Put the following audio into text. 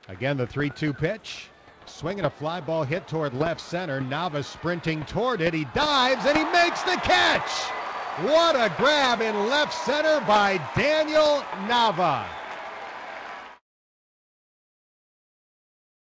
Again, the 3-2 pitch. Swinging a fly ball hit toward left center. Nava sprinting toward it. He dives and he makes the catch. What a grab in left center by Daniel Nava.